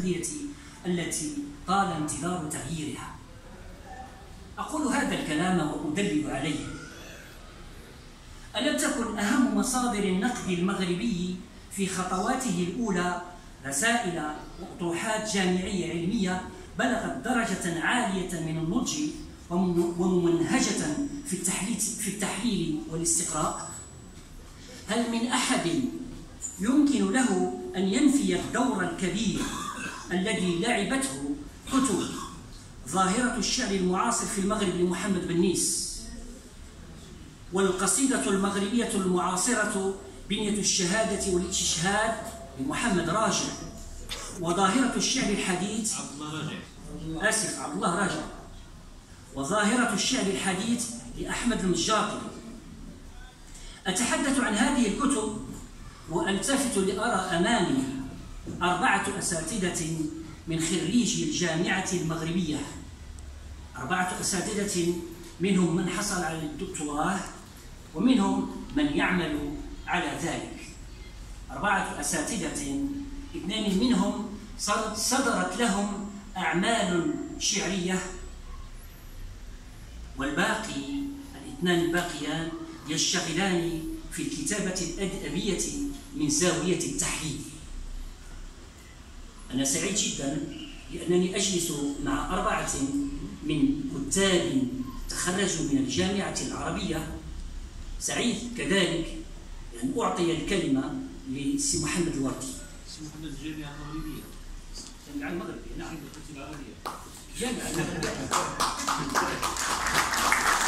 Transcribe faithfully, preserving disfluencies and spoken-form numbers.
التقنية التي طال انتظار تغييرها. أقول هذا الكلام وأدلل عليه. ألم تكن أهم مصادر النقد المغربي في خطواته الأولى رسائل وأطروحات جامعية علمية بلغت درجة عالية من النضج وممنهجة في التحليل في التحليل والاستقراء؟ هل من أحد يمكن له أن ينفي الدور الكبير الذي لعبته كتب ظاهرة الشعر المعاصر في المغرب لمحمد بنيس، والقصيدة المغربية المعاصرة بنية الشهادة والاستشهاد لمحمد راجع، وظاهرة الشعر الحديث عبد الله راجع آسف عبد الله راجع وظاهرة الشعر الحديث لأحمد المجاطي؟ أتحدث عن هذه الكتب وألتفت لأرى أمامي أربعة أساتذة من خريجي الجامعة المغربية، أربعة أساتذة منهم من حصل على الدكتوراه ومنهم من يعمل على ذلك. أربعة أساتذة اثنان منهم صدرت لهم أعمال شعرية، والباقي الاثنان الباقيان يشتغلان في الكتابة الأدبية من زاوية التحليل. أنا سعيد جدا لأنني أجلس مع أربعة من كتاب تخرجوا من الجامعة العربية. سعيد كذلك أن أعطي الكلمة لسي محمد الوردي. سي محمد الجامعة المغربية. الجامعة المغربية نعم. العربية. جامعة المغربية.